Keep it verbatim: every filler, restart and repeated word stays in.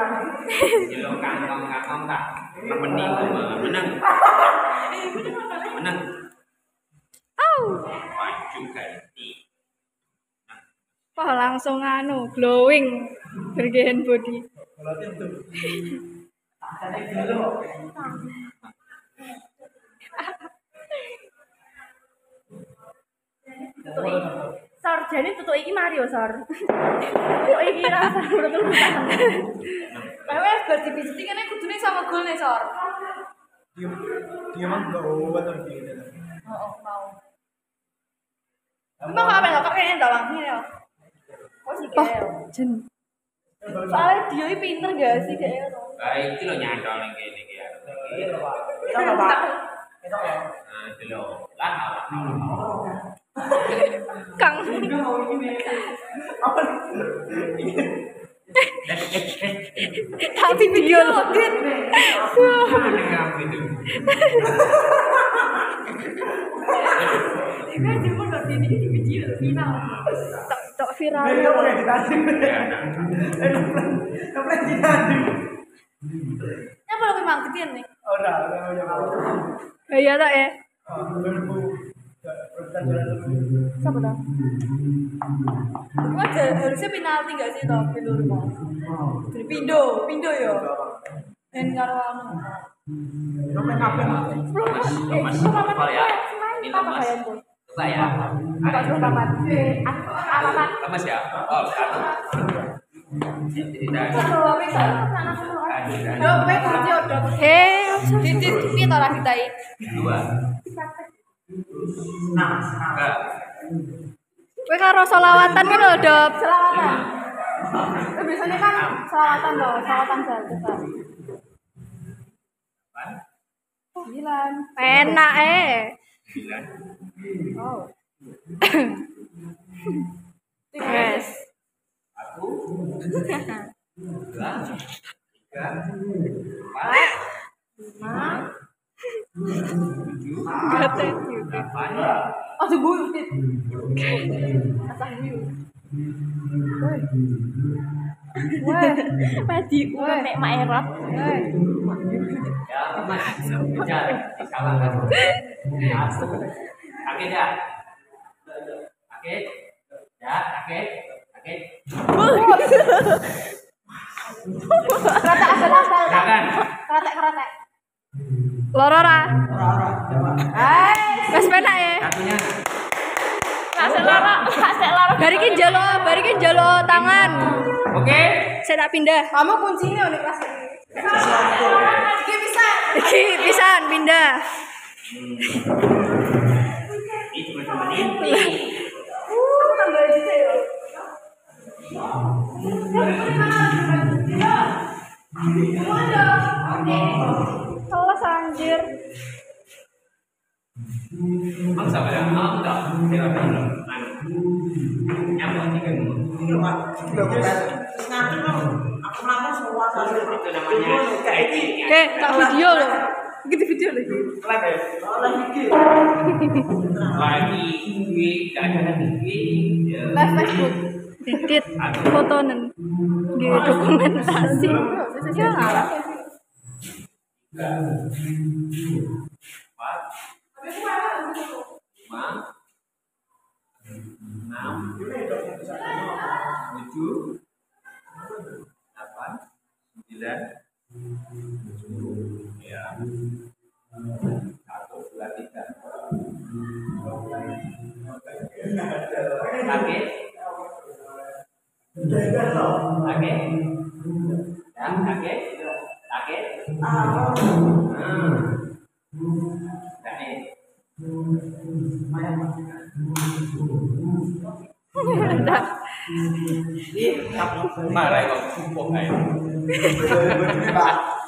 Jelo kantong-kantong tak nemeni menang. Menang. Au. Maju ganti. Wah, langsung anu glowing bergen body. Sor, jadi tutuk iki Mario Sor. Tutuk iki rasa betul-betul. Kowe gol dipijiti kene kudune sama gol nih Sor. Dia dia mah enggak obat tuh dia. Oh, mau. Emang apa enggak keren ta Bang? Ini ya. Oh, sih Oh, kaya. jen. Soalnya dia ini pinter gak sih kayak itu? Baik iki lho nyantol ning kene iki ya. Itu Pak. Itu enggak Pak. Itu ya. Nah, jelo. Lah. Kang. Tapi video lo. Kan cuma buat ini di video final. Tok tok viral. Dia pakai ditanding. Eh, enggak ditanding. Ya kalau memang kecil nih. Oh, udah, udah udah. Iya tak ya? Siapa tahu? Cuma harusnya penalti gak sih toh Pindo rumah? Jadi Pindo, Pindo ya. Dan karo anu. Itu main apa? Mas, Eh, Mas, itu paman apa ya? Ini Ini apa Mas. kalian tuh? Coba ya. Apa tuh paman? Eh, alamat. Mas ya. Oh, kartu. Tidak. Satu apa itu? Yo, kowe kursi udah. Hei, Dicit piye to lah ditai? Dua. Nah, Enggak. kowe karo selawatan ki lho, Dop. Selawatan. Eh, biasanya kan selawatan loh, selawatan jalan. Sembilan. Enak eh. Sembilan. Oh. Yes. Satu. Dua. Tiga. Empat. Lima. Tujuh. Enggak thank you. Delapan. Oh, gue tit. Asal view. Wah, padi gue mek mak erot. Ya, Mas. Bicara. Salah kan. Sakit ya? Sakit? Ya, sakit? Sakit? Kerata asal-asal. Silakan. Kerata-kerata. Loro ra. Hai. Wes penak ya. Satunya. Asal loro, asal loro. Bari ki njalo, bari ki njalo tangan. Oke. Saya tak pindah. Kamu kuncinya udah kelas ini. Iki bisa. Iki pisan pindah. Ini cuma-cuma ini. Aku tambah juga ya. Kelas anjir. Không sợ là nó đỏ theo là nó ăn nhắm vào những cái mũ itu Pak. Nanti mau aku langsung semua satu. itu namanya kayak Oke, tak video loh. Gitu video lagi. Lagi. Oh, lagi. lagi gue gak ada gue Live Facebook. Dikit fotonen di dokumentasi. Ya ngalah. empat lima enam tujuh delapan sembilan ya satu dua tiga sakit sakit ya sakit sakit hmm sakit marah kok kumpul kayak